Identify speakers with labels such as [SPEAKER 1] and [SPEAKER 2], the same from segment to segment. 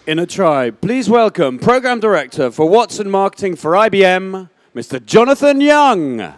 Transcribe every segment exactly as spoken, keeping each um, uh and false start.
[SPEAKER 1] Innotribe, please welcome Program Director for Watson Marketing for I B M, Mister Jonathan Young.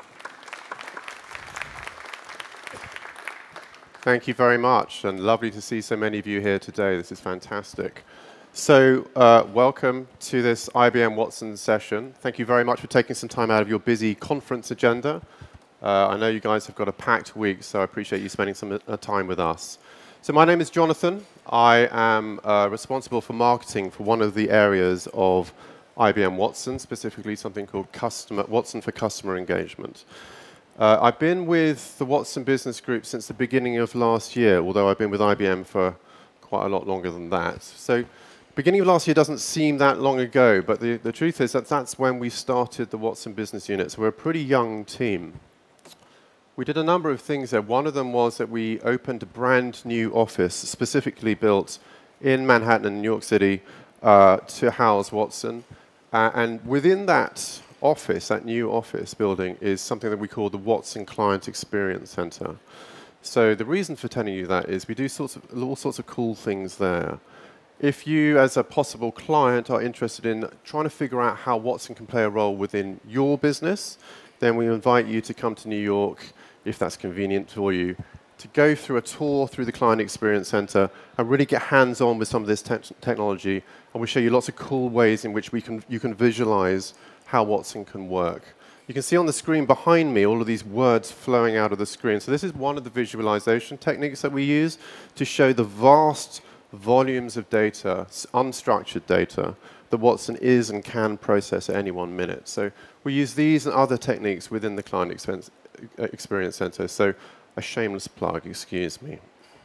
[SPEAKER 2] Thank you very much, and lovely to see so many of you here today. This is fantastic. So, uh, welcome to this I B M Watson session. Thank you very much for taking some time out of your busy conference agenda. Uh, I know you guys have got a packed week, so I appreciate you spending some uh, time with us. So my name is Jonathan. I am uh, responsible for marketing for one of the areas of I B M Watson, specifically something called customer, Watson for Customer Engagement. Uh, I've been with the Watson Business Group since the beginning of last year, although I've been with I B M for quite a lot longer than that. So beginning of last year doesn't seem that long ago, but the, the truth is that that's when we started the Watson Business Unit, so we're a pretty young team. We did a number of things there. One of them was that we opened a brand new office, specifically built in Manhattan and New York City, uh, to house Watson. Uh, and within that office, that new office building, is something that we call the Watson Client Experience Center. So the reason for telling you that is we do sorts of, all sorts of cool things there. If you, as a possible client, are interested in trying to figure out how Watson can play a role within your business, then we invite you to come to New York, if that's convenient for you, to go through a tour through the Client Experience Center and really get hands-on with some of this te technology. And we'll show you lots of cool ways in which we can, you can visualize how Watson can work. You can see on the screen behind me all of these words flowing out of the screen. So this is one of the visualization techniques that we use to show the vast volumes of data, unstructured data, that Watson is and can process at any one minute. So we use these and other techniques within the Client Experience Experience Center. So a shameless plug, excuse me.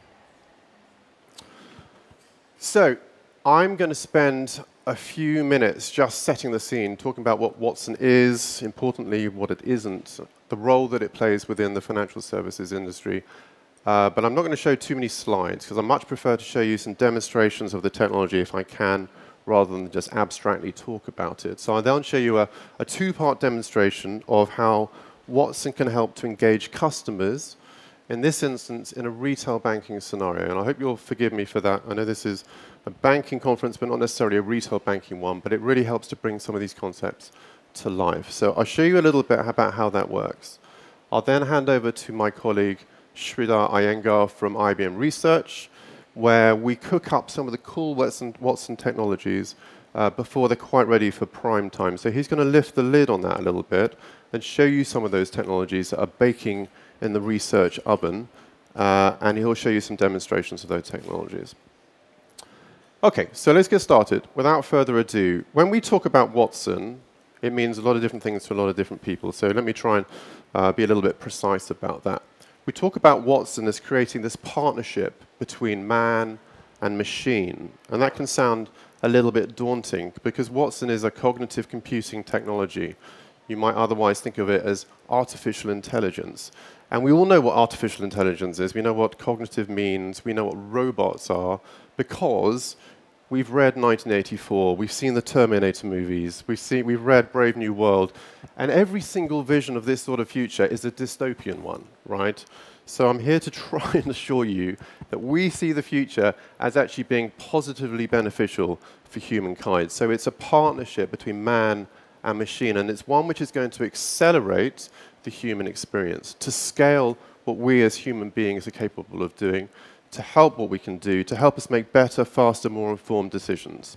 [SPEAKER 2] So I'm going to spend a few minutes just setting the scene, talking about what Watson is, importantly what it isn't, the role that it plays within the financial services industry. Uh, but I'm not going to show too many slides, because I much prefer to show you some demonstrations of the technology if I can, rather than just abstractly talk about it. So I'll then show you a, a two-part demonstration of how Watson can help to engage customers, in this instance, in a retail banking scenario. And I hope you'll forgive me for that. I know this is a banking conference, but not necessarily a retail banking one, but it really helps to bring some of these concepts to life. So I'll show you a little bit about how that works. I'll then hand over to my colleague, Sridhar Iyengar from I B M Research, where we cook up some of the cool Watson, Watson technologies uh, before they're quite ready for prime time. So he's going to lift the lid on that a little bit and show you some of those technologies that are baking in the research oven, uh, and he'll show you some demonstrations of those technologies. Okay, so let's get started. Without further ado, when we talk about Watson, it means a lot of different things to a lot of different people. So let me try and uh, be a little bit precise about that. We talk about Watson as creating this partnership between man and machine, and that can sound a little bit daunting because Watson is a cognitive computing technology. You might otherwise think of it as artificial intelligence. And we all know what artificial intelligence is. We know what cognitive means. We know what robots are because we've read nineteen eighty-four. We've seen the Terminator movies. We've, seen, we've read Brave New World. And every single vision of this sort of future is a dystopian one, right? So I'm here to try and assure you that we see the future as actually being positively beneficial for humankind. So it's a partnership between man and machine, and it's one which is going to accelerate the human experience, to scale what we as human beings are capable of doing, to help what we can do, to help us make better, faster, more informed decisions.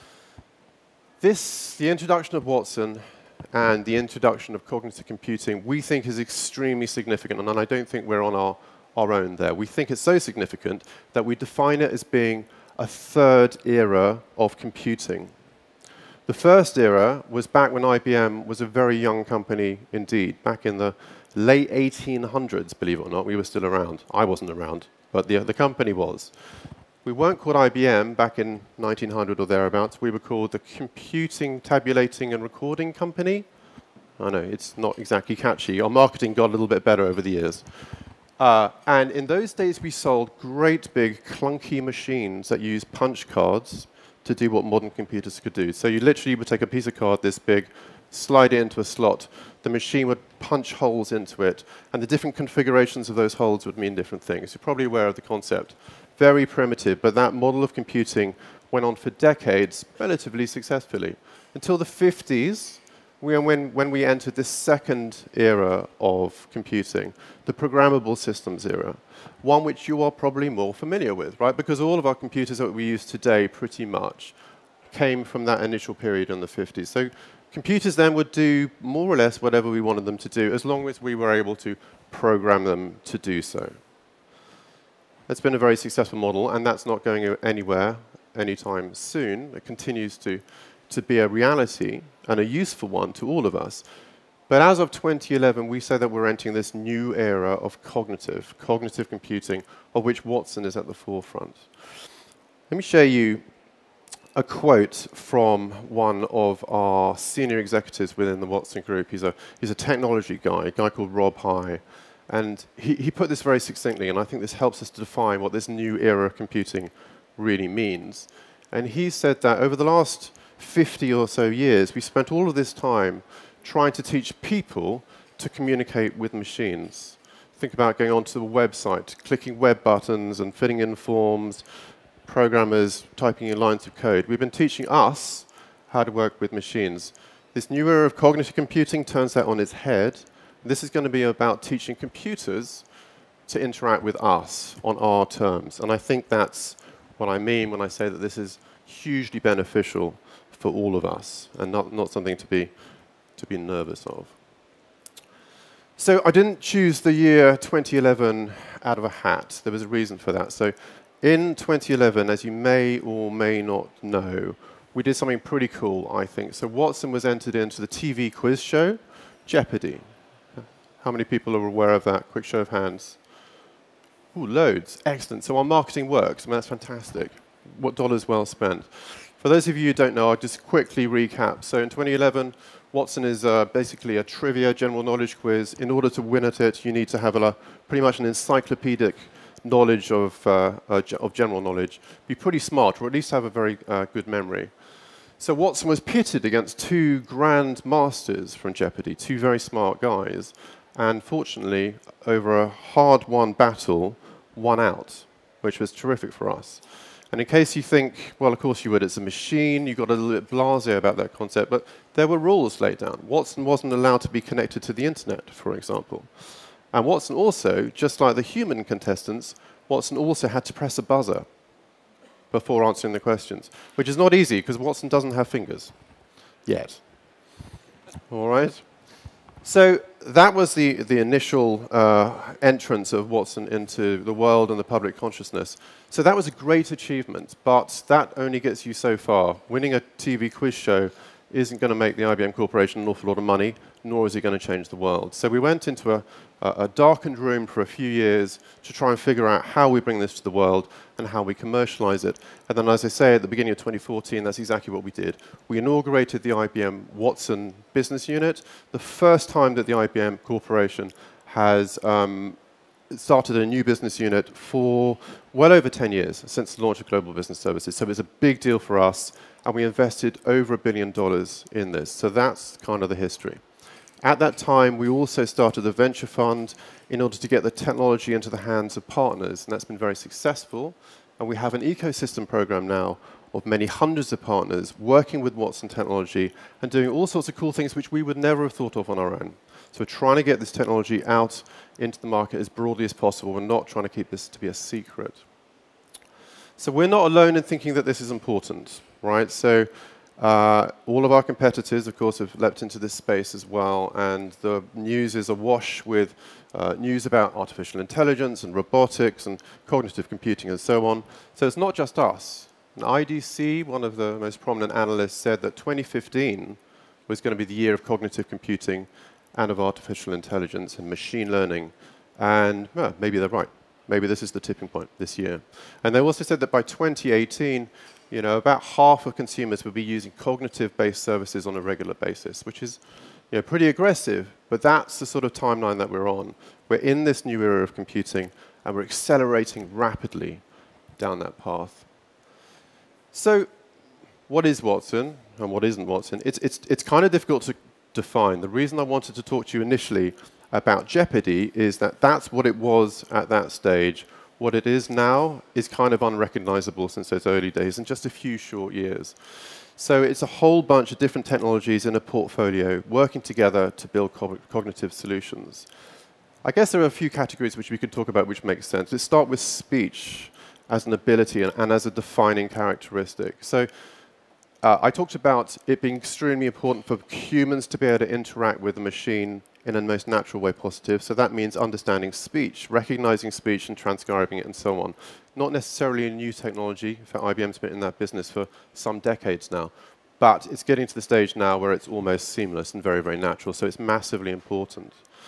[SPEAKER 2] This, the introduction of Watson and the introduction of cognitive computing, we think is extremely significant, and I don't think we're on our, our own there. We think it's so significant that we define it as being a third era of computing. The first era was back when I B M was a very young company indeed, back in the late eighteen hundreds, believe it or not. We were still around. I wasn't around, but the, the company was. We weren't called I B M back in nineteen hundred or thereabouts. We were called the Computing, Tabulating and Recording Company. I know, it's not exactly catchy. Our marketing got a little bit better over the years. Uh, and in those days, we sold great big clunky machines that used punch cards to do what modern computers could do. So you literally would take a piece of card this big, slide it into a slot, the machine would punch holes into it, and the different configurations of those holes would mean different things. You're probably aware of the concept very primitive, but that model of computing went on for decades relatively successfully. Until the fifties, we, when, when we entered this second era of computing, the programmable systems era, one which you are probably more familiar with, right? Because all of our computers that we use today pretty much came from that initial period in the fifties. So computers then would do more or less whatever we wanted them to do, as long as we were able to program them to do so. It's been a very successful model, and that's not going anywhere anytime soon. It continues to, to be a reality and a useful one to all of us. But as of twenty eleven, we say that we're entering this new era of cognitive, cognitive computing, of which Watson is at the forefront. Let me share you a quote from one of our senior executives within the Watson Group. He's a, he's a technology guy, a guy called Rob High. And he, he put this very succinctly, and I think this helps us to define what this new era of computing really means. And he said that over the last fifty or so years, we spent all of this time trying to teach people to communicate with machines. Think about going onto the website, clicking web buttons and filling in forms, programmers typing in lines of code. We've been teaching us how to work with machines. This new era of cognitive computing turns that on its head. This is going to be about teaching computers to interact with us on our terms. And I think that's what I mean when I say that this is hugely beneficial for all of us and not, not something to be, to be nervous of. So I didn't choose the year twenty eleven out of a hat. There was a reason for that. So in twenty eleven, as you may or may not know, we did something pretty cool, I think. So Watson was entered into the T V quiz show, Jeopardy! How many people are aware of that? Quick show of hands. Ooh, loads. Excellent. So our marketing works. I mean, that's fantastic. What dollars well spent. For those of you who don't know, I'll just quickly recap. So in twenty eleven, Watson is uh, basically a trivia general knowledge quiz. In order to win at it, you need to have a, pretty much an encyclopedic knowledge of, uh, uh, of general knowledge. Be pretty smart, or at least have a very uh, good memory. So Watson was pitted against two grand masters from Jeopardy, two very smart guys. And fortunately, over a hard-won battle, won out, which was terrific for us. And in case you think, well, of course you would, it's a machine, you got a little bit blasé about that concept, but there were rules laid down. Watson wasn't allowed to be connected to the internet, for example. And Watson also, just like the human contestants, Watson also had to press a buzzer before answering the questions, which is not easy, because Watson doesn't have fingers yet. All right? So that was the, the initial uh, entrance of Watson into the world and the public consciousness. So that was a great achievement, but that only gets you so far. Winning a T V quiz show isn't going to make the I B M Corporation an awful lot of money, nor is it going to change the world. So we went into a, a darkened room for a few years to try and figure out how we bring this to the world and how we commercialize it. And then, as I say, at the beginning of twenty fourteen, that's exactly what we did. We inaugurated the I B M Watson business unit, the first time that the I B M Corporation has um, started a new business unit for well over ten years since the launch of Global Business Services. So it was a big deal for us, and we invested over a billion dollars in this. So that's kind of the history. At that time, we also started a venture fund in order to get the technology into the hands of partners, and that's been very successful. And we have an ecosystem program now of many hundreds of partners working with Watson technology and doing all sorts of cool things which we would never have thought of on our own. So we're trying to get this technology out into the market as broadly as possible. We're not trying to keep this to be a secret. So we're not alone in thinking that this is important, right? So uh, all of our competitors, of course, have leapt into this space as well, and the news is awash with uh, news about artificial intelligence and robotics and cognitive computing and so on. So it's not just us. And I D C, one of the most prominent analysts, said that twenty fifteen was going to be the year of cognitive computing and of artificial intelligence and machine learning. And well, maybe they're right. Maybe this is the tipping point this year. And they also said that by twenty eighteen, you know, about half of consumers will be using cognitive-based services on a regular basis, which is, you know, pretty aggressive, but that's the sort of timeline that we're on. We're in this new era of computing, and we're accelerating rapidly down that path. So what is Watson, and what isn't Watson? It's, it's, it's kind of difficult to define. The reason I wanted to talk to you initially about Jeopardy is that that's what it was at that stage. what it is now is kind of unrecognizable since those early days in just a few short years. So it's a whole bunch of different technologies in a portfolio working together to build co cognitive solutions. I guess there are a few categories which we could talk about which make sense. Let's start with speech as an ability and, and as a defining characteristic. So uh, I talked about it being extremely important for humans to be able to interact with the machine in a most natural way positive. So that means understanding speech, recognizing speech and transcribing it and so on. Not necessarily a new technology. In fact, I B M's been in that business for some decades now. But it's getting to the stage now where it's almost seamless and very, very natural. So it's massively important.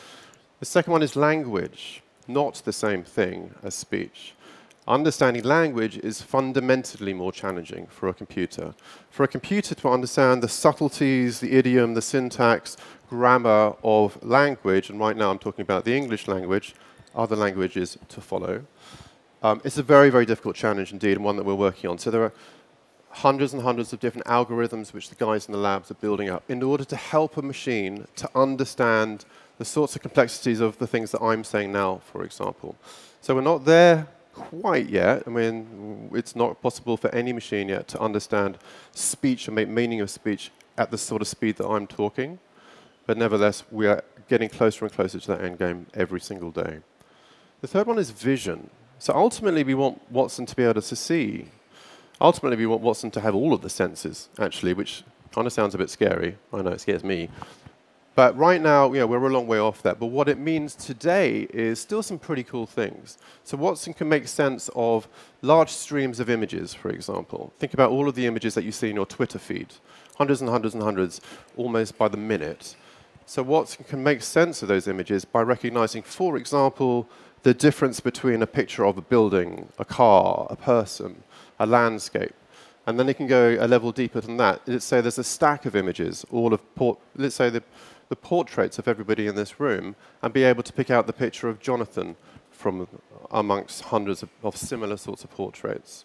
[SPEAKER 2] The second one is language, not the same thing as speech. Understanding language is fundamentally more challenging for a computer. For a computer to understand the subtleties, the idiom, the syntax, grammar of language, and right now I'm talking about the English language, other languages to follow, um, it's a very, very difficult challenge indeed, and one that we're working on. So there are hundreds and hundreds of different algorithms which the guys in the labs are building up in order to help a machine to understand the sorts of complexities of the things that I'm saying now, for example. So we're not there quite yet. I mean, it's not possible for any machine yet to understand speech and make meaning of speech at the sort of speed that I'm talking. But nevertheless, we are getting closer and closer to that end game every single day. The third one is vision. So ultimately, we want Watson to be able to see. Ultimately, we want Watson to have all of the senses, actually, which kind of sounds a bit scary. I know it scares me. But right now, you know, we're a long way off that. But what it means today is still some pretty cool things. So Watson can make sense of large streams of images, for example. Think about all of the images that you see in your Twitter feed. Hundreds and hundreds and hundreds, almost by the minute. So Watson can make sense of those images by recognizing, for example, the difference between a picture of a building, a car, a person, a landscape. And then it can go a level deeper than that. Let's say there's a stack of images, all of port let's say the, the portraits of everybody in this room, and be able to pick out the picture of Jonathan from amongst hundreds of, of similar sorts of portraits.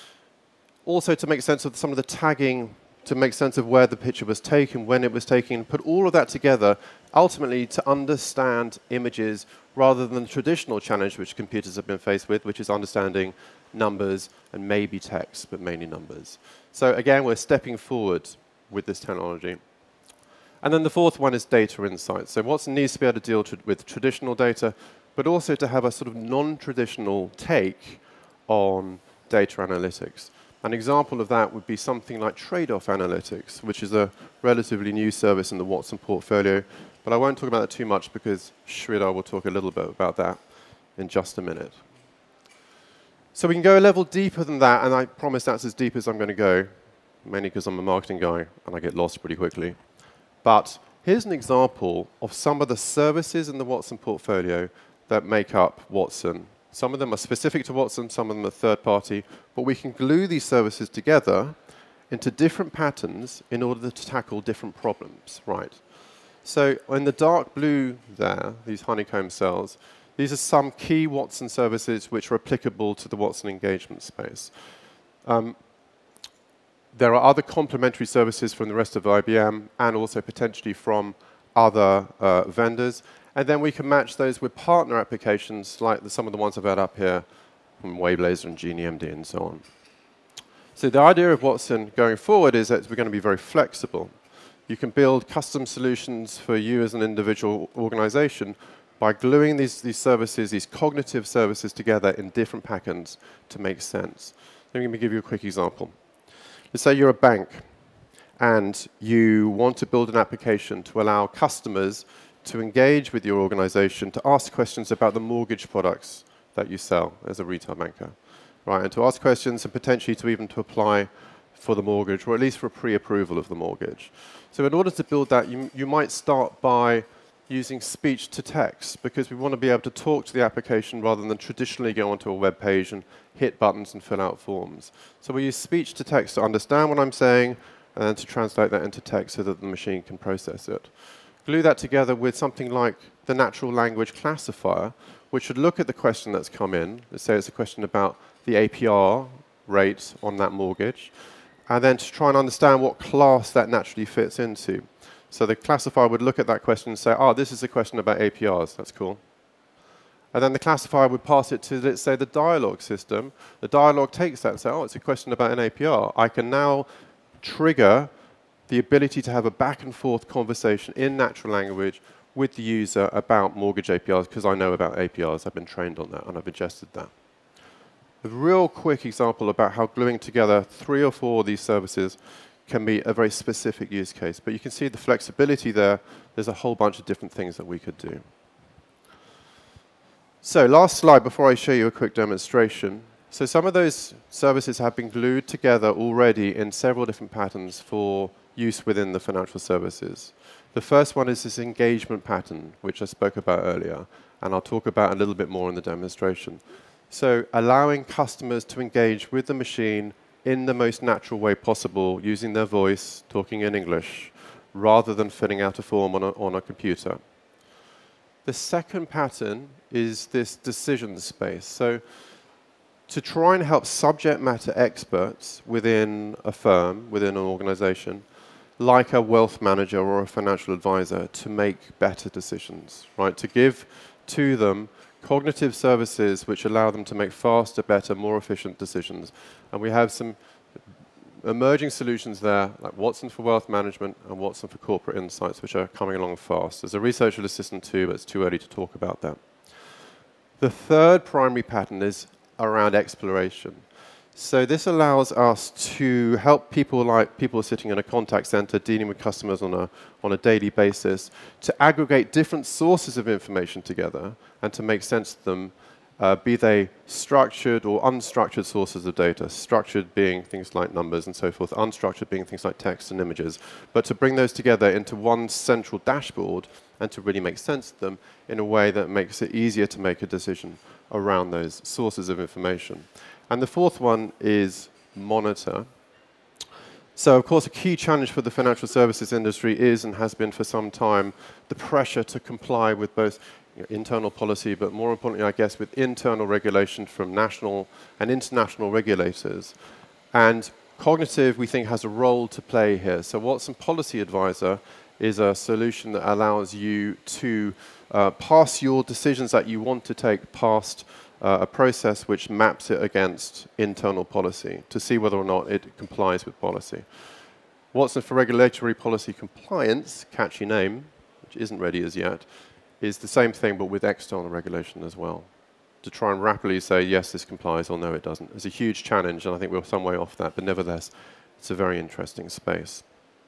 [SPEAKER 2] Also to make sense of some of the tagging, to make sense of where the picture was taken, when it was taken, put all of that together, ultimately to understand images rather than the traditional challenge which computers have been faced with, which is understanding numbers and maybe text, but mainly numbers. So again, we're stepping forward with this technology. And then the fourth one is data insights. So Watson needs to be able to deal tr with traditional data, but also to have a sort of non-traditional take on data analytics. An example of that would be something like trade-off analytics, which is a relatively new service in the Watson portfolio. But I won't talk about that too much because Sridhar will talk a little bit about that in just a minute. So we can go a level deeper than that, and I promise that's as deep as I'm going to go, mainly because I'm a marketing guy and I get lost pretty quickly. But here's an example of some of the services in the Watson portfolio that make up Watson. Some of them are specific to Watson, some of them are third-party, but we can glue these services together into different patterns in order to tackle different problems, right? So in the dark blue there, these honeycomb cells, these are some key Watson services which are applicable to the Watson engagement space. Um, there are other complementary services from the rest of I B M and also potentially from other uh, vendors. And then we can match those with partner applications like the, some of the ones I've had up here from Wavelaser and Genie M D and so on. So the idea of Watson going forward is that we're going to be very flexible. You can build custom solutions for you as an individual organization by gluing these, these services, these cognitive services together in different patterns to make sense. Let me give you a quick example. Let's say you're a bank and you want to build an application to allow customers to engage with your organization, to ask questions about the mortgage products that you sell as a retail banker, right? And to ask questions and potentially to even to apply for the mortgage, or at least for pre-approval of the mortgage. So in order to build that, you, you might start by using speech to text, because we want to be able to talk to the application rather than traditionally go onto a web page and hit buttons and fill out forms. So we use speech to text to understand what I'm saying and then to translate that into text so that the machine can process it. Glue that together with something like the natural language classifier, which should look at the question that's come in. Let's say it's a question about the A P R rate on that mortgage, and then to try and understand what class that naturally fits into. So the classifier would look at that question and say, oh, this is a question about A P Rs. That's cool. And then the classifier would pass it to, let's say, the dialogue system. The dialogue takes that and says, oh, it's a question about an A P R. I can now trigger the ability to have a back and forth conversation in natural language with the user about mortgage A P Rs, because I know about A P Rs. I've been trained on that, and I've ingested that. A real quick example about how gluing together three or four of these services can be a very specific use case. But you can see the flexibility there. There's a whole bunch of different things that we could do. So last slide before I show you a quick demonstration. So some of those services have been glued together already in several different patterns for use within the financial services. The first one is this engagement pattern, which I spoke about earlier, and I'll talk about a little bit more in the demonstration. So allowing customers to engage with the machine in the most natural way possible, using their voice, talking in English, rather than filling out a form on a, on a computer. The second pattern is this decision space. So to try and help subject matter experts within a firm, within an organization, like a wealth manager or a financial advisor, to make better decisions, right? To give to them cognitive services which allow them to make faster, better, more efficient decisions. And we have some emerging solutions there, like Watson for Wealth Management and Watson for Corporate Insights, which are coming along fast. There's a research assistant too, but it's too early to talk about that. The third primary pattern is around exploration. So this allows us to help people like people sitting in a contact center dealing with customers on a, on a daily basis to aggregate different sources of information together and to make sense of them, uh, be they structured or unstructured sources of data, structured being things like numbers and so forth, unstructured being things like text and images, but to bring those together into one central dashboard and to really make sense of them in a way that makes it easier to make a decision around those sources of information. And the fourth one is monitor. So, of course, a key challenge for the financial services industry is and has been for some time the pressure to comply with both you know, internal policy, but more importantly, I guess, with internal regulation from national and international regulators. And cognitive, we think, has a role to play here. So Watson Policy Advisor is a solution that allows you to uh, pass your decisions that you want to take past Uh, a process which maps it against internal policy to see whether or not it complies with policy. Watson for Regulatory Policy Compliance, catchy name, which isn't ready as yet, is the same thing but with external regulation as well. To try and rapidly say, yes, this complies, or no, it doesn't. It's a huge challenge, and I think we're some way off that, but nevertheless, it's a very interesting space.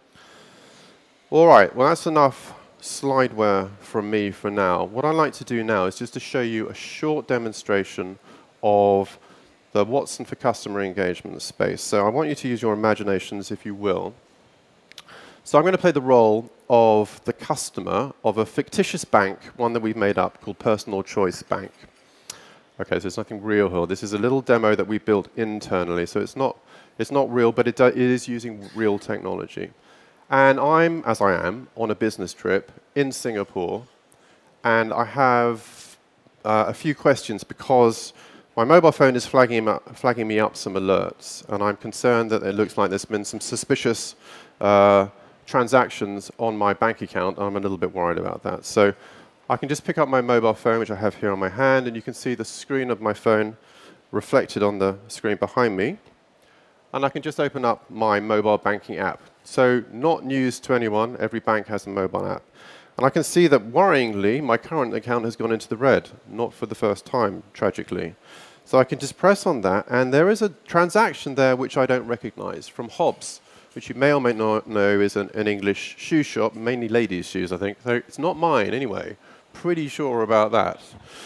[SPEAKER 2] All right, well, that's enough slideware from me for now. What I'd like to do now is just to show you a short demonstration of the Watson for Customer Engagement space. So I want you to use your imaginations, if you will. So I'm going to play the role of the customer of a fictitious bank, one that we've made up called Personal Choice Bank. Okay, so there's nothing real here. This is a little demo that we built internally. So it's not, it's not real, but it, do, it is using real technology. And I'm, as I am, on a business trip in Singapore, and I have uh, a few questions because my mobile phone is flagging, up, flagging me up some alerts, and I'm concerned that it looks like there's been some suspicious uh, transactions on my bank account. I'm a little bit worried about that. So I can just pick up my mobile phone, which I have here on my hand, and you can see the screen of my phone reflected on the screen behind me. And I can just open up my mobile banking app. So not news to anyone, every bank has a mobile app. And I can see that, worryingly, my current account has gone into the red, not for the first time, tragically. So I can just press on that, and there is a transaction there which I don't recognize, from Hobbs, which you may or may not know is an, an English shoe shop, mainly ladies' shoes, I think. So it's not mine, anyway. Pretty sure about that.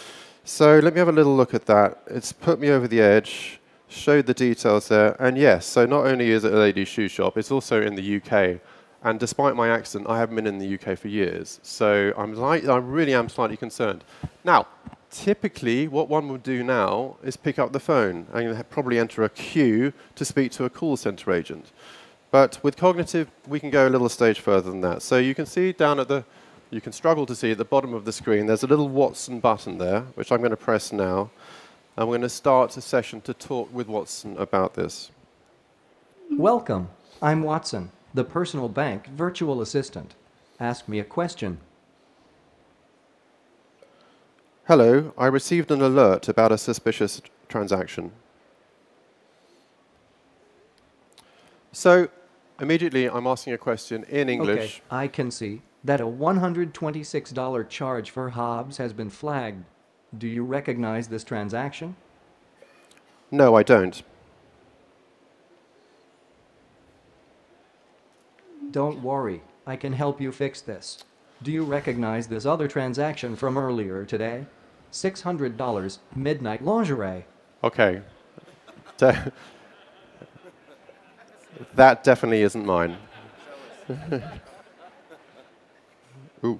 [SPEAKER 2] So let me have a little look at that. It's put me over the edge. Showed the details there, and yes, so not only is it a ladies' shoe shop, it's also in the U K, and despite my accent, I haven't been in the U K for years, so I'm like, I really am slightly concerned. Now, typically, what one would do now is pick up the phone and probably enter a queue to speak to a call center agent. But with cognitive, we can go a little stage further than that. So you can see down at the, you can struggle to see at the bottom of the screen, there's a little Watson button there, which I'm going to press now. And we're going to start a session to talk with Watson about this.
[SPEAKER 3] Welcome. I'm Watson, the personal bank virtual assistant. Ask me a question.
[SPEAKER 2] Hello, I received an alert about a suspicious transaction. So immediately I'm asking a question in English.
[SPEAKER 3] Okay, I can see that a one hundred twenty-six dollar charge for Hobbs has been flagged. Do you recognize this transaction?
[SPEAKER 2] No, I don't.
[SPEAKER 3] Don't worry, I can help you fix this. Do you recognize this other transaction from earlier today? six hundred dollars, midnight lingerie.
[SPEAKER 2] Okay. De- that definitely isn't mine. Ooh.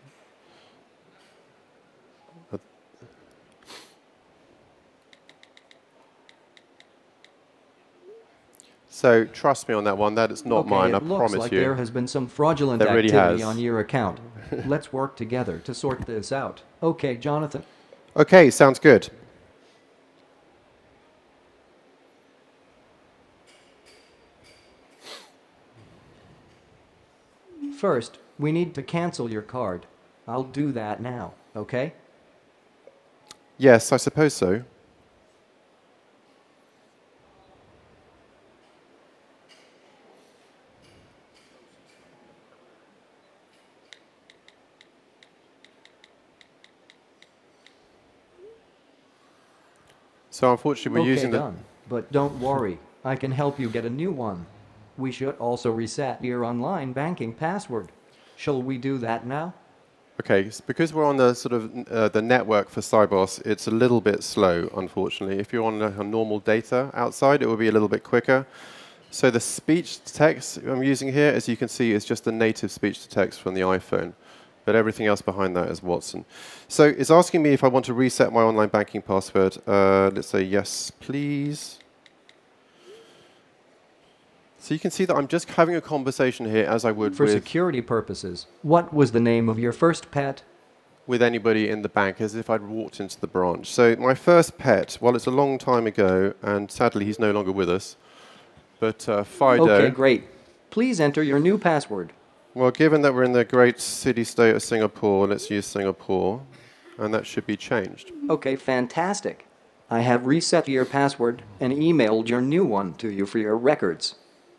[SPEAKER 2] So trust me on that one. That is not
[SPEAKER 3] okay,
[SPEAKER 2] mine.
[SPEAKER 3] it
[SPEAKER 2] I
[SPEAKER 3] looks
[SPEAKER 2] promise
[SPEAKER 3] like
[SPEAKER 2] you.
[SPEAKER 3] there has been some fraudulent
[SPEAKER 2] There really
[SPEAKER 3] activity
[SPEAKER 2] has.
[SPEAKER 3] on your account. Let's work together to sort this out. Okay, Jonathan.
[SPEAKER 2] Okay, sounds good.
[SPEAKER 3] First, we need to cancel your card. I'll do that now, okay?
[SPEAKER 2] Yes, I suppose so. So unfortunately, we're
[SPEAKER 3] okay,
[SPEAKER 2] using the...
[SPEAKER 3] done. But don't worry, I can help you get a new one. We should also reset your online banking password. Shall we do that now?
[SPEAKER 2] Okay, s- because we're on the sort of uh, the network for Sibos, it's a little bit slow, unfortunately. If you're on a, a normal data outside, it will be a little bit quicker. So the speech to text I'm using here, as you can see, is just the native speech to text from the iPhone. But everything else behind that is Watson. So it's asking me if I want to reset my online banking password. Uh, let's say yes, please. So you can see that I'm just having a conversation here as I would
[SPEAKER 3] For
[SPEAKER 2] with,
[SPEAKER 3] security purposes, what was the name of your first pet?
[SPEAKER 2] with anybody in the bank, as if I'd walked into the branch. So my first pet, well, it's a long time ago, and sadly he's no longer with us, but uh, Fido.
[SPEAKER 3] Okay, great. Please enter your new password.
[SPEAKER 2] Well, given that we're in the great city-state of Singapore, let's use Singapore, and that should be changed.
[SPEAKER 3] Okay, fantastic. I have reset your password and emailed your new one to you for your records.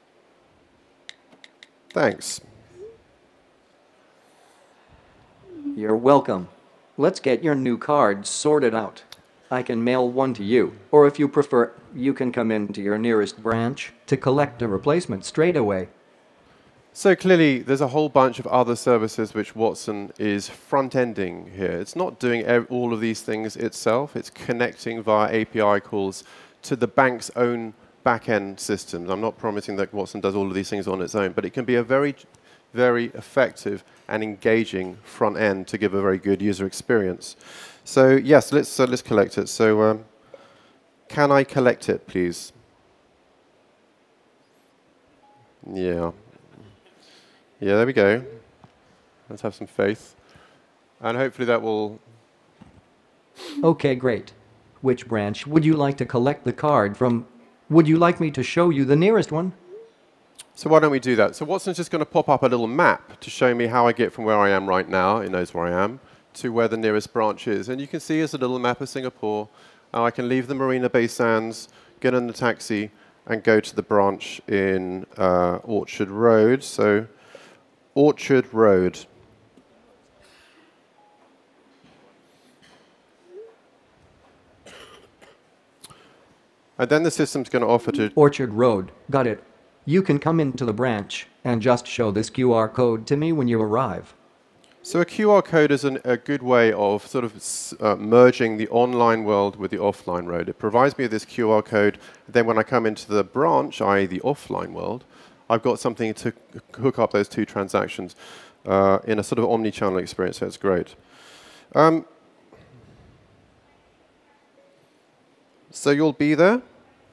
[SPEAKER 2] Thanks.
[SPEAKER 3] You're welcome. Let's get your new card sorted out. I can mail one to you, or if you prefer, you can come into your nearest branch to collect a replacement straight away.
[SPEAKER 2] So clearly, there's a whole bunch of other services which Watson is front-ending here. It's not doing ev- all of these things itself. It's connecting via A P I calls to the bank's own back-end systems. I'm not promising that Watson does all of these things on its own, but it can be a very, very effective and engaging front end to give a very good user experience. So yes, let's uh, let's collect it. So um, can I collect it, please? Yeah. Yeah, there we go. Let's have some faith. And hopefully that will...
[SPEAKER 3] Okay, great. Which branch would you like to collect the card from? Would you like me to show you the nearest one?
[SPEAKER 2] So why don't we do that? So Watson's just going to pop up a little map to show me how I get from where I am right now, it knows where I am, to where the nearest branch is. And you can see it's a little map of Singapore. Uh, I can leave the Marina Bay Sands, get in the taxi, and go to the branch in uh, Orchard Road. So Orchard Road. And then the system's going to offer to...
[SPEAKER 3] Orchard Road, got it. You can come into the branch and just show this Q R code to me when you arrive.
[SPEAKER 2] So a Q R code is an, a good way of sort of s- uh, merging the online world with the offline world. It provides me with this Q R code. Then when I come into the branch, that is the offline world, I've got something to c- hook up those two transactions uh, in a sort of omni-channel experience. So it's great. Um, so you'll be there?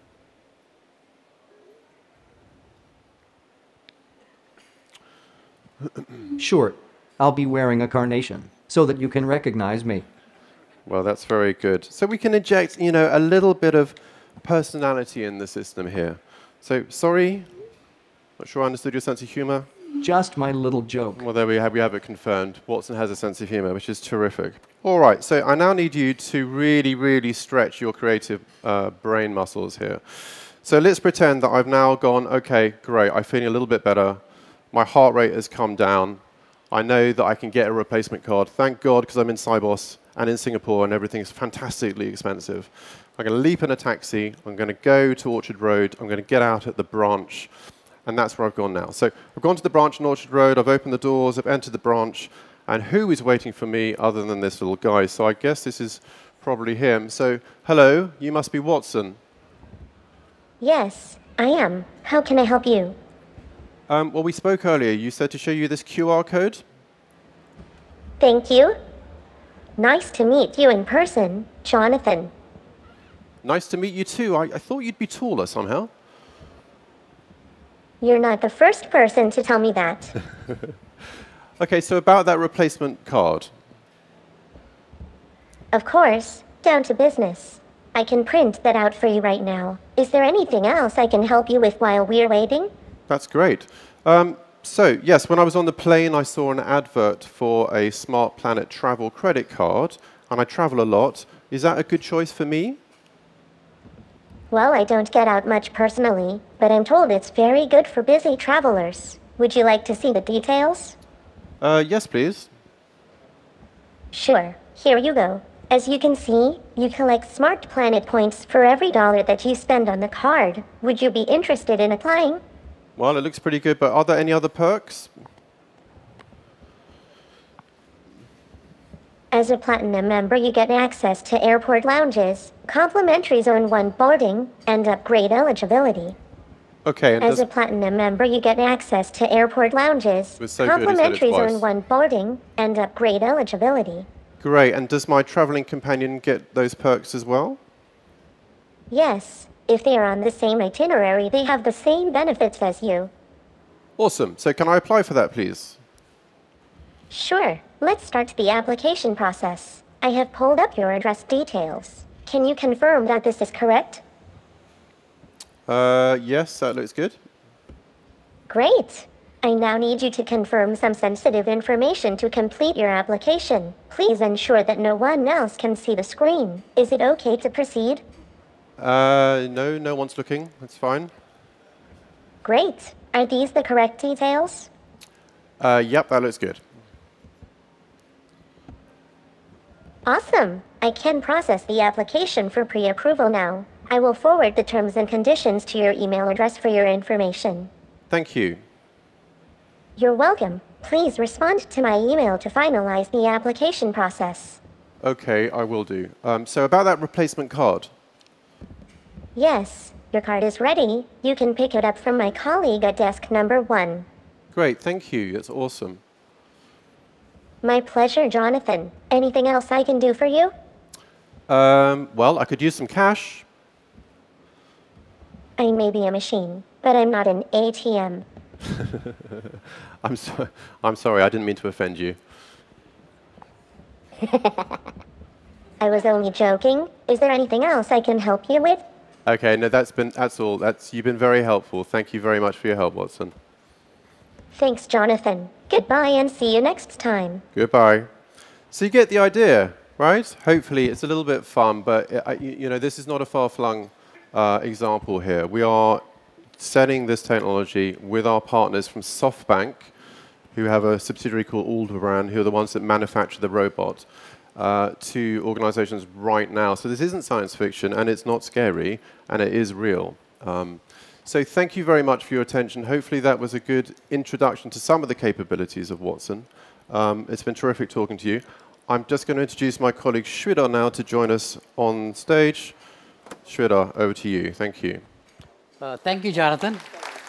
[SPEAKER 3] Sure, I'll be wearing a carnation so that you can recognize me.
[SPEAKER 2] Well, that's very good. So we can inject, you know, a little bit of personality in the system here. So, sorry, not sure I understood your sense of humor.
[SPEAKER 3] Just my little joke.
[SPEAKER 2] Well, there we have, we have it confirmed. Watson has a sense of humor, which is terrific. All right, so I now need you to really, really stretch your creative uh, brain muscles here. So let's pretend that I've now gone, okay, great, I'm feeling a little bit better. My heart rate has come down. I know that I can get a replacement card. Thank God, because I'm in Sibos and in Singapore and everything's fantastically expensive. I'm going to leap in a taxi. I'm going to go to Orchard Road. I'm going to get out at the branch. And that's where I've gone now. So I've gone to the branch on Orchard Road. I've opened the doors. I've entered the branch. And who is waiting for me other than this little guy? So I guess this is probably him. So, hello, you must be Watson.
[SPEAKER 4] Yes, I am. How can I help you?
[SPEAKER 2] Um, well, we spoke earlier. You said to show you this Q R code.
[SPEAKER 4] Thank you. Nice to meet you in person, Jonathan.
[SPEAKER 2] Nice to meet you too. I, I thought you'd be taller somehow.
[SPEAKER 4] You're not the first person to tell me that.
[SPEAKER 2] Okay, so about that replacement card.
[SPEAKER 4] Of course, down to business. I can print that out for you right now. Is there anything else I can help you with while we're waiting?
[SPEAKER 2] That's great. Um, so, yes, when I was on the plane, I saw an advert for a Smart Planet travel credit card, and I travel a lot. Is that a good choice for me?
[SPEAKER 4] Well, I don't get out much personally, but I'm told it's very good for busy travelers. Would you like to see the details?
[SPEAKER 2] Uh, yes, please.
[SPEAKER 4] Sure. Here you go. As you can see, you collect Smart Planet points for every dollar that you spend on the card. Would you be interested in applying?
[SPEAKER 2] Well, it looks pretty good, but are there any other perks?
[SPEAKER 4] As a Platinum member, you get access to airport lounges, complimentary Zone one boarding, and upgrade eligibility.
[SPEAKER 2] Okay, and
[SPEAKER 4] As
[SPEAKER 2] does
[SPEAKER 4] a Platinum member, you get access to airport lounges,
[SPEAKER 2] was so good he said it
[SPEAKER 4] complimentary
[SPEAKER 2] twice.
[SPEAKER 4] Zone one boarding, and upgrade eligibility.
[SPEAKER 2] Great, and does my traveling companion get those perks as well?
[SPEAKER 4] Yes, if they are on the same itinerary, they have the same benefits as you.
[SPEAKER 2] Awesome. So can I apply for that, please?
[SPEAKER 4] Sure, let's start the application process. I have pulled up your address details. Can you confirm that this is correct?
[SPEAKER 2] Uh, yes, that looks good.
[SPEAKER 4] Great. I now need you to confirm some sensitive information to complete your application. Please ensure that no one else can see the screen. Is it okay to proceed?
[SPEAKER 2] Uh, no, no one's looking. That's fine.
[SPEAKER 4] Great. Are these the correct details?
[SPEAKER 2] Uh, yep, that looks good.
[SPEAKER 4] Awesome. I can process the application for pre-approval now. I will forward the terms and conditions to your email address for your information.
[SPEAKER 2] Thank you.
[SPEAKER 4] You're welcome. Please respond to my email to finalize the application process.
[SPEAKER 2] Okay, I will do. Um, so about that replacement card.
[SPEAKER 4] Yes, your card is ready. You can pick it up from my colleague at desk number one.
[SPEAKER 2] Great, thank you. That's awesome.
[SPEAKER 4] My pleasure, Jonathan. Anything else I can do for you?
[SPEAKER 2] Um, well, I could use some cash.
[SPEAKER 4] I may be a machine, but I'm not an A T M.
[SPEAKER 2] I'm, so I'm sorry, I didn't mean to offend you.
[SPEAKER 4] I was only joking. Is there anything else I can help you with?
[SPEAKER 2] Okay, no, that's been that's all. That's you've been very helpful. Thank you very much for your help, Watson.
[SPEAKER 4] Thanks, Jonathan. Goodbye and see you next time.
[SPEAKER 2] Goodbye. So you get the idea, right? Hopefully, it's a little bit fun, but uh, you, you know, this is not a far-flung uh, example here. We are setting this technology with our partners from SoftBank, who have a subsidiary called Aldebaran, who are the ones that manufacture the robot, uh, to organizations right now. So this isn't science fiction, and it's not scary, and it is real. Um, so thank you very much for your attention. Hopefully that was a good introduction to some of the capabilities of Watson. Um, it's been terrific talking to you. I'm just going to introduce my colleague Sridhar now to join us on stage. Sridhar, over to you. Thank you.
[SPEAKER 5] Uh, thank you, Jonathan.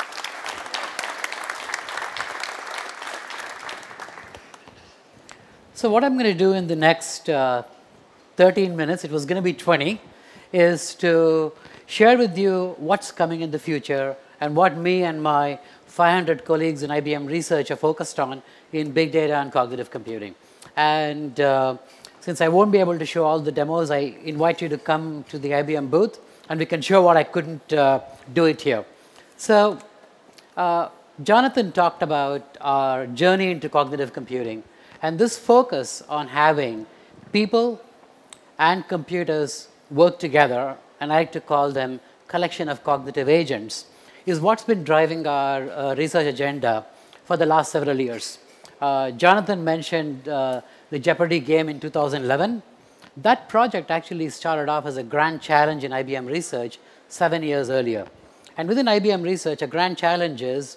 [SPEAKER 5] So what I'm going to do in the next uh, thirteen minutes, it was going to be twenty, is to share with you what's coming in the future and what me and my five hundred colleagues in I B M Research are focused on in big data and cognitive computing. And uh, since I won't be able to show all the demos, I invite you to come to the I B M booth and we can show what I couldn't uh, do it here. So uh, Jonathan talked about our journey into cognitive computing, and this focus on having people and computers work together, and I like to call them collection of cognitive agents, is what's been driving our uh, research agenda for the last several years. Uh, Jonathan mentioned uh, the Jeopardy game in two thousand eleven. That project actually started off as a grand challenge in I B M Research seven years earlier. And within I B M Research, a grand challenge is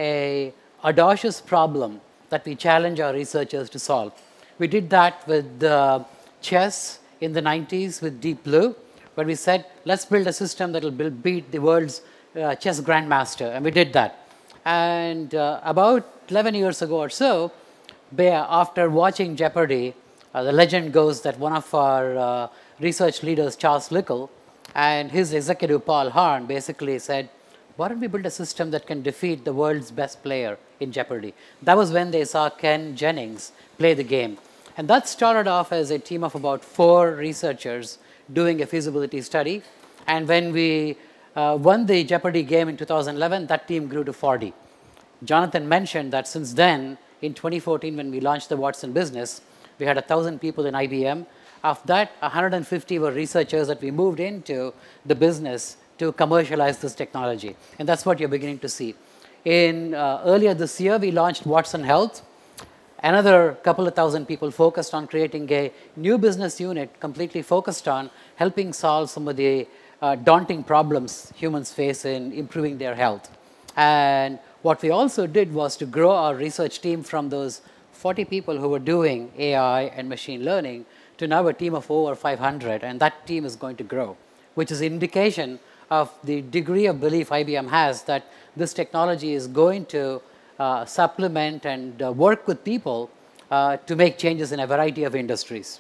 [SPEAKER 5] an audacious problem that we challenge our researchers to solve. We did that with uh, chess in the nineties with Deep Blue, where we said, let's build a system that will beat the world's uh, chess grandmaster, and we did that. And uh, about eleven years ago or so, after watching Jeopardy, uh, the legend goes that one of our uh, research leaders, Charles Lickle, and his executive, Paul Harn, basically said, why don't we build a system that can defeat the world's best player in Jeopardy? That was when they saw Ken Jennings play the game. And that started off as a team of about four researchers doing a feasibility study. And when we uh, won the Jeopardy game in two thousand eleven, that team grew to forty. Jonathan mentioned that since then, in twenty fourteen, when we launched the Watson business, we had one thousand people in I B M. Of that, one hundred fifty were researchers that we moved into the business to commercialize this technology. And that's what you're beginning to see. In uh, earlier this year, we launched Watson Health. Another couple of thousand people focused on creating a new business unit completely focused on helping solve some of the uh, daunting problems humans face in improving their health. And what we also did was to grow our research team from those forty people who were doing A I and machine learning to now a team of over five hundred, and that team is going to grow, which is an indication of the degree of belief I B M has that this technology is going to uh, supplement and uh, work with people uh, to make changes in a variety of industries.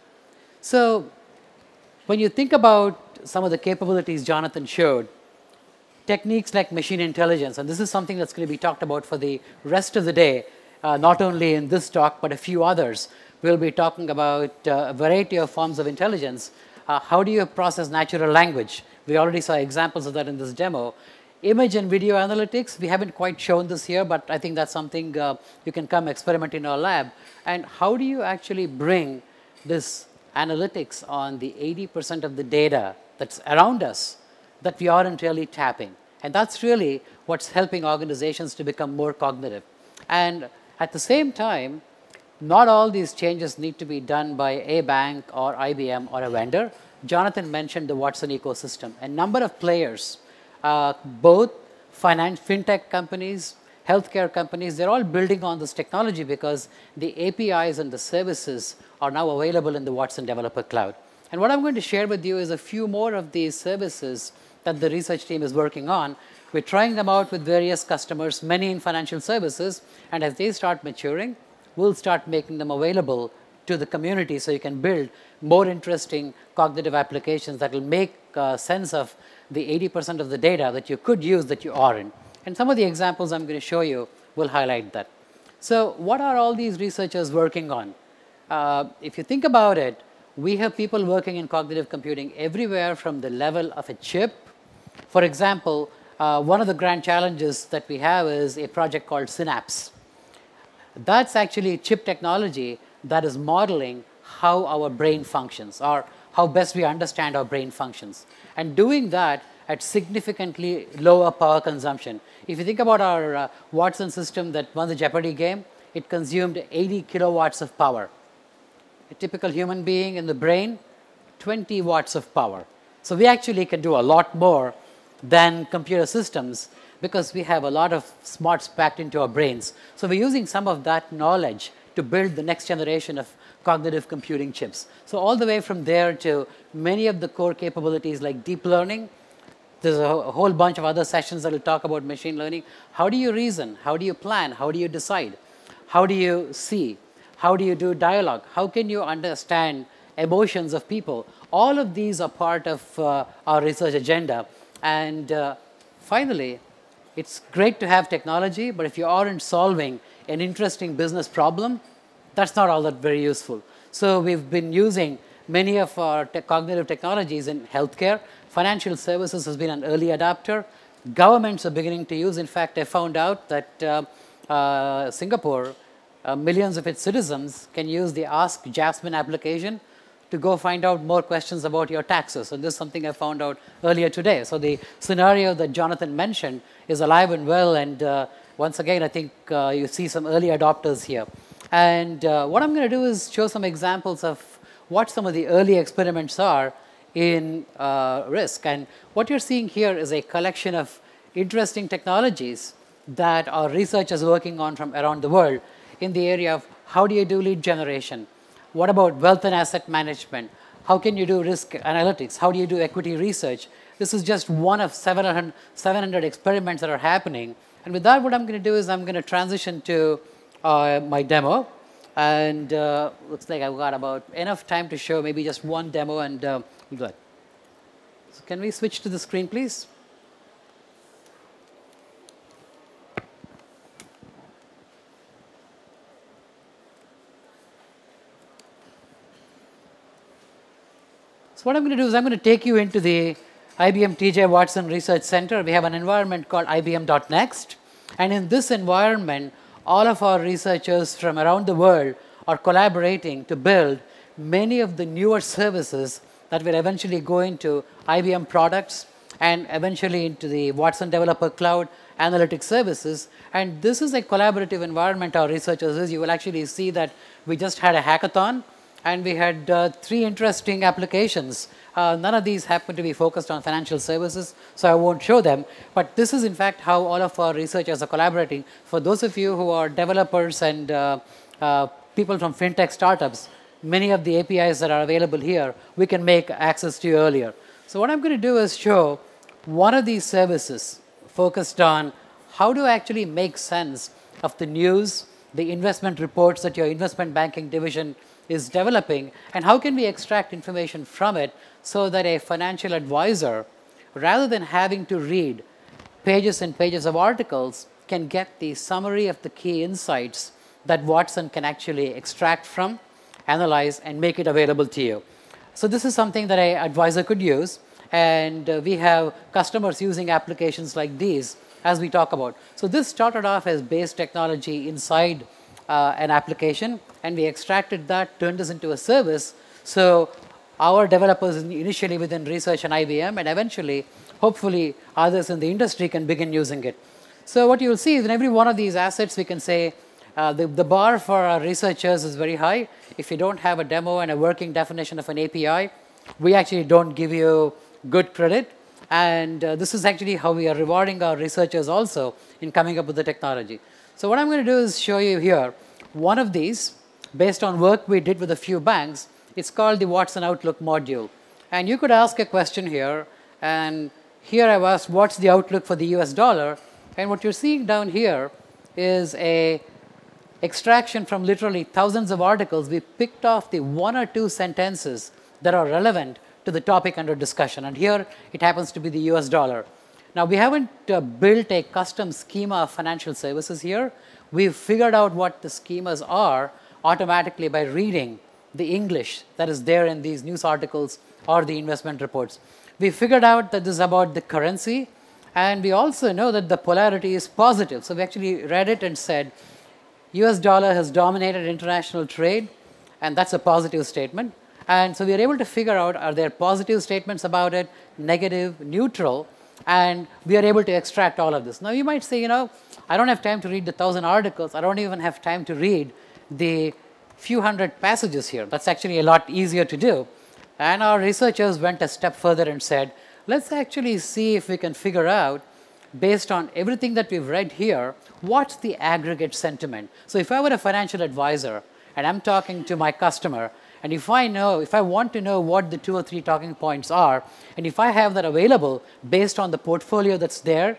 [SPEAKER 5] So when you think about some of the capabilities Jonathan showed, techniques like machine intelligence, and this is something that's going to be talked about for the rest of the day, uh, not only in this talk, but a few others. We'll be talking about uh, a variety of forms of intelligence. Uh, how do you process natural language? We already saw examples of that in this demo. Image and video analytics, we haven't quite shown this here, but I think that's something uh, you can come experiment in our lab. And how do you actually bring this analytics on the eighty percent of the data that's around us that we aren't really tapping? And that's really what's helping organizations to become more cognitive. And at the same time, not all these changes need to be done by a bank or I B M or a vendor. Jonathan mentioned the Watson ecosystem. A number of players, uh, both finance, fintech companies, healthcare companies, they're all building on this technology because the A P Is and the services are now available in the Watson Developer Cloud. And what I'm going to share with you is a few more of these services that the research team is working on. We're trying them out with various customers, many in financial services, and as they start maturing, we'll start making them available to the community so you can build more interesting cognitive applications that will make uh, sense of the eighty percent of the data that you could use that you aren't. And some of the examples I'm going to show you will highlight that. So what are all these researchers working on? Uh, if you think about it, we have people working in cognitive computing everywhere from the level of a chip. For example, uh, one of the grand challenges that we have is a project called Synapse. That's actually chip technology that is modeling how our brain functions, or how best we understand our brain functions, and doing that at significantly lower power consumption. If you think about our uh, Watson system that won the Jeopardy game, it consumed eighty kilowatts of power. A typical human being in the brain, twenty watts of power. So we actually can do a lot more than computer systems because we have a lot of smarts packed into our brains. So we're using some of that knowledge to build the next generation of cognitive computing chips. So all the way from there to many of the core capabilities like deep learning. There's a whole bunch of other sessions that will talk about machine learning. How do you reason? How do you plan? How do you decide? How do you see? How do you do dialogue? How can you understand emotions of people? All of these are part of uh, our research agenda. And uh, finally, it's great to have technology, but if you aren't solving an interesting business problem, that's not all that very useful. So we've been using many of our te cognitive technologies in healthcare. Financial services has been an early adopter. governments are beginning to use. In fact, I found out that uh, uh, Singapore, uh, millions of its citizens can use the Ask Jasmine application to go find out more questions about your taxes. And this is something I found out earlier today. So the scenario that Jonathan mentioned is alive and well. And uh, once again, I think uh, you see some early adopters here. And uh, what I'm going to do is show some examples of what some of the early experiments are in uh, risk. And what you're seeing here is a collection of interesting technologies that our researchers are working on from around the world in the area of how do you do lead generation? What about wealth and asset management? How can you do risk analytics? How do you do equity research? This is just one of seven hundred experiments that are happening. And with that, what I'm going to do is I'm going to transition to uh, my demo. And uh, looks like I've got about enough time to show maybe just one demo, and uh, we'll do it. So can we switch to the screen, please? So what I'm going to do is I'm going to take you into the I B M T J Watson Research Center. We have an environment called I B M dot next. And in this environment, all of our researchers from around the world are collaborating to build many of the newer services that will eventually go into I B M products and eventually into the Watson Developer Cloud analytics services. And this is a collaborative environment our researchers is. You will actually see that we just had a hackathon. And we had uh, three interesting applications. Uh, none of these happen to be focused on financial services, so I won't show them. But this is, in fact, how all of our researchers are collaborating. For those of you who are developers and uh, uh, people from fintech startups, many of the A P Is that are available here, we can make access to you earlier. So what I'm going to do is show one of these services focused on how to actually make sense of the news, the investment reports that your investment banking division is developing, and how can we extract information from it so that a financial advisor, rather than having to read pages and pages of articles, can get the summary of the key insights that Watson can actually extract from, analyze, and make it available to you. So this is something that an advisor could use, and uh, we have customers using applications like these as we talk about. So this started off as base technology inside uh, an application, and we extracted that, turned this into a service. So our developers initially within research and I B M, and eventually, hopefully, others in the industry can begin using it. So what you'll see is in every one of these assets, we can say uh, the, the bar for our researchers is very high. If you don't have a demo and a working definition of an A P I, we actually don't give you good credit. And uh, this is actually how we are rewarding our researchers also in coming up with the technology. So what I'm going to do is show you here one of these based on work we did with a few banks. It's called the Watson Outlook module. And you could ask a question here. And here I've asked, what's the outlook for the U S dollar? And what you're seeing down here is a extraction from literally thousands of articles. We picked off the one or two sentences that are relevant to the topic under discussion. And here it happens to be the U S dollar. Now, we haven't uh, built a custom schema of financial services here. We've figured out what the schemas are automatically by reading the English that is there in these news articles or the investment reports. We figured out that this is about the currency, and we also know that the polarity is positive. So we actually read it and said, U S dollar has dominated international trade, and that's a positive statement. And so we are able to figure out, are there positive statements about it, negative, neutral, and we are able to extract all of this. Now, you might say, you know, I don't have time to read the thousand articles. I don't even have time to read the few hundred passages here. That's actually a lot easier to do. And our researchers went a step further and said, let's actually see if we can figure out, based on everything that we've read here, what's the aggregate sentiment. So if I were a financial advisor and I'm talking to my customer, and if I know, if I want to know what the two or three talking points are, and if I have that available based on the portfolio that's there,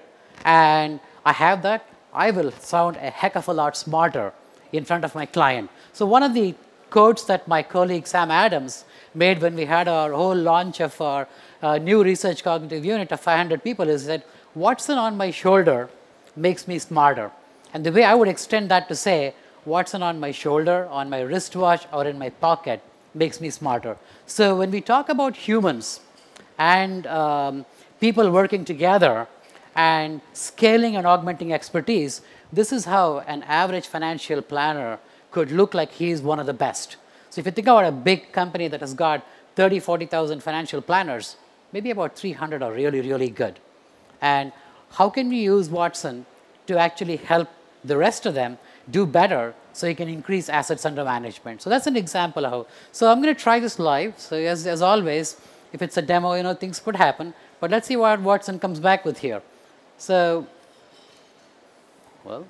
[SPEAKER 5] and I have that, I will sound a heck of a lot smarter in front of my client. So one of the quotes that my colleague Sam Adams made when we had our whole launch of our uh, new research cognitive unit of five hundred people is that, Watson on my shoulder makes me smarter. And the way I would extend that to say, Watson on my shoulder, on my wristwatch, or in my pocket makes me smarter. So when we talk about humans and um, people working together and scaling and augmenting expertise, this is how an average financial planner could look like he's one of the best. So if you think about a big company that has got thirty, forty thousand financial planners, maybe about three hundred are really, really good. And how can we use Watson to actually help the rest of them do better so you can increase assets under management? So that's an example of how. So I'm going to try this live. So as, as always, if it's a demo, you know, things could happen. But let's see what Watson comes back with here. So, well,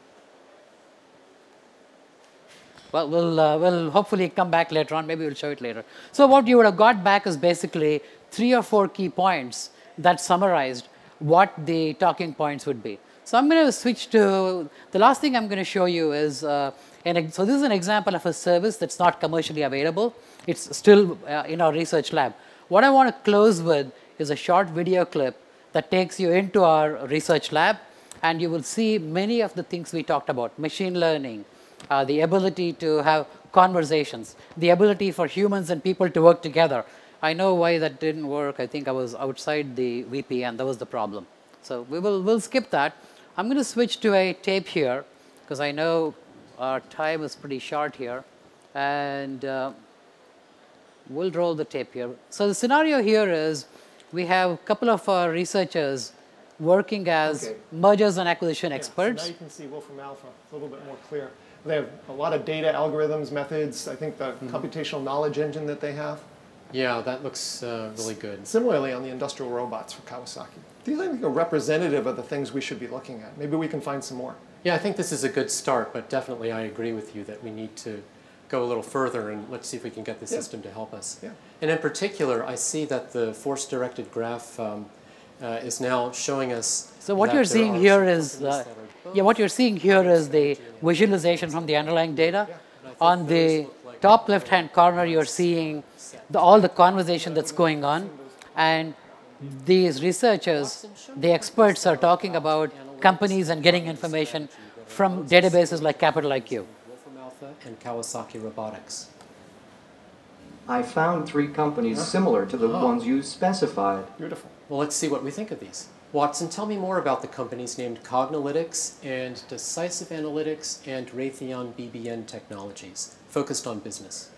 [SPEAKER 5] well, we'll, uh, we'll hopefully come back later on. Maybe we'll show it later. So what you would have got back is basically three or four key points that summarized what the talking points would be. So I'm going to switch to, the last thing I'm going to show you is, uh, an, so this is an example of a service that's not commercially available. It's still uh, in our research lab. What I want to close with is a short video clip that takes you into our research lab, and you will see many of the things we talked about: machine learning, uh, the ability to have conversations, the ability for humans and people to work together. I know why that didn't work. I think I was outside the V P and that was the problem. So we will we'll skip that. I'm going to switch to a tape here because I know our time is pretty short here, and uh, we'll roll the tape here. So the scenario here is we have a couple of our researchers working as okay. mergers and acquisition yeah, experts.
[SPEAKER 6] So now you can see Wolfram Alpha. It's a little bit more clear. They have a lot of data, algorithms, methods. I think the mm-hmm. computational knowledge engine that they have.
[SPEAKER 7] Yeah, that looks uh, really good.
[SPEAKER 6] Similarly, on the industrial robots for Kawasaki. These, I think, are representative of the things we should be looking at. Maybe we can find some more.
[SPEAKER 7] Yeah, I think this is a good start, but definitely I agree with you that we need to go a little further, and let's see if we can get the yeah. system to help us.
[SPEAKER 6] Yeah.
[SPEAKER 7] And in particular, I see that the force-directed graph um, uh, is now showing us.
[SPEAKER 5] So what you're seeing here is, uh, yeah, what you're seeing here is the visualization from the underlying data.
[SPEAKER 6] Yeah.
[SPEAKER 5] On the like top left-hand corner, you're seeing the, all the conversation that's going on, and these researchers, the experts, are talking about companies and getting information from databases like Capital I Q.
[SPEAKER 7] And Kawasaki Robotics.
[SPEAKER 3] I found three companies huh? similar to the oh. ones you specified.
[SPEAKER 6] Beautiful.
[SPEAKER 7] Well, let's see what we think of these. Watson, tell me more about the companies named Cognalytics and Decisive Analytics and Raytheon B B N Technologies, focused on business.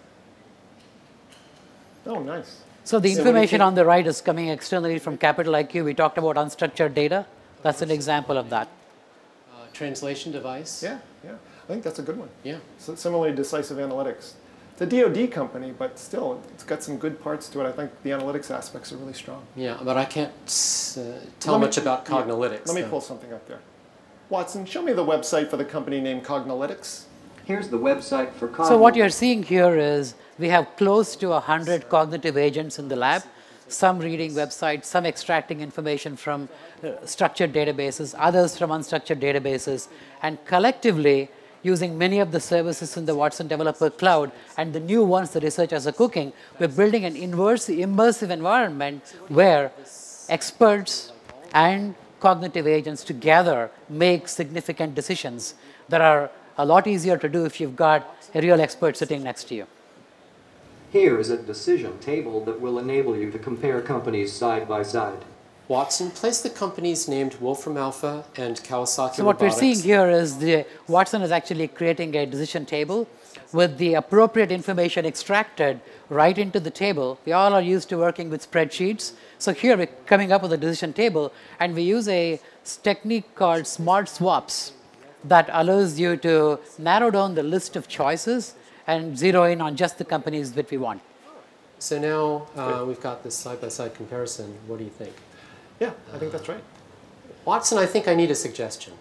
[SPEAKER 6] Oh, nice.
[SPEAKER 5] So the so information on the right is coming externally from Capital I Q. We talked about unstructured data. That's an example of that.
[SPEAKER 7] Uh, translation device.
[SPEAKER 6] Yeah, yeah. I think that's a good one.
[SPEAKER 7] Yeah. So
[SPEAKER 6] similarly, Decisive Analytics. It's a D O D company, but still, it's got some good parts to it. I think the analytics aspects are really strong.
[SPEAKER 7] Yeah, but I can't uh, tell me, much about Cognalytics.
[SPEAKER 6] Yeah, let me pull something up there. Watson, show me the website for the company named Cognalytics.
[SPEAKER 3] Here's the website for Cognalytics.
[SPEAKER 5] So what you're seeing here is we have close to one hundred cognitive agents in the lab, some reading websites, some extracting information from uh, structured databases, others from unstructured databases, and collectively, using many of the services in the Watson Developer Cloud and the new ones the researchers are cooking, we're building an inverse, immersive environment where experts and cognitive agents together make significant decisions that are a lot easier to do if you've got a real expert sitting next to you.
[SPEAKER 3] Here is a decision table that will enable you to compare companies side by side.
[SPEAKER 7] Watson, place the companies named Wolfram Alpha and Kawasaki
[SPEAKER 5] So what
[SPEAKER 7] Robotics.
[SPEAKER 5] we're seeing here is the Watson is actually creating a decision table with the appropriate information extracted right into the table. We all are used to working with spreadsheets. So here we're coming up with a decision table, and we use a technique called smart swaps that allows you to narrow down the list of choices and zero in on just the companies that we want.
[SPEAKER 7] So now uh, we've got this side-by-side comparison. What do you think?
[SPEAKER 6] Yeah, I think that's right.
[SPEAKER 7] Watson, I think I need a suggestion.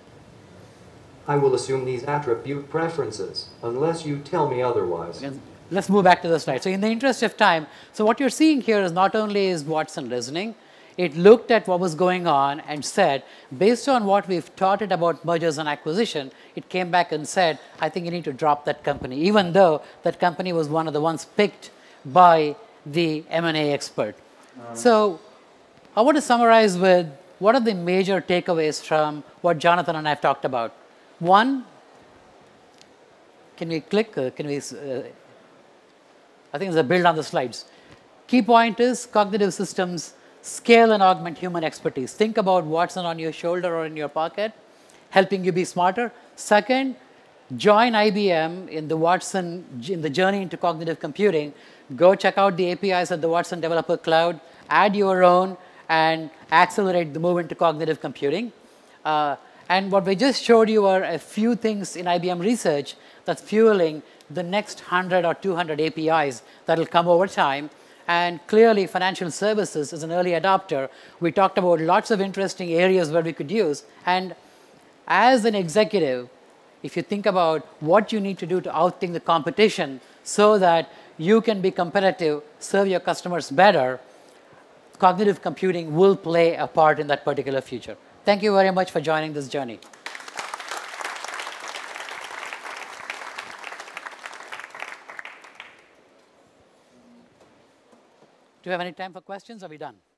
[SPEAKER 3] I will assume these attribute preferences, unless you tell me otherwise.
[SPEAKER 5] Let's move back to the slide. So in the interest of time, so what you're seeing here is not only is Watson listening, it looked at what was going on and said, based on what we've taught it about mergers and acquisition, it came back and said, I think you need to drop that company, even though that company was one of the ones picked by the M and A expert. Uh-huh. So I want to summarize with what are the major takeaways from what Jonathan and I have talked about. One, can we click? Uh, can we? Uh, I think there's a build on the slides. Key point is cognitive systems scale and augment human expertise. Think about Watson on your shoulder or in your pocket, helping you be smarter. Second, join I B M in the Watson, in the journey into cognitive computing. Go check out the A P Is at the Watson Developer Cloud, add your own, and accelerate the move into cognitive computing. Uh, and what we just showed you are a few things in I B M Research that's fueling the next one hundred or two hundred A P Is that will come over time. And clearly, financial services is an early adopter. We talked about lots of interesting areas where we could use. And as an executive, if you think about what you need to do to outthink the competition so that you can be competitive, serve your customers better, cognitive computing will play a part in that particular future. Thank you very much for joining this journey. Do you have any time for questions? Are we done?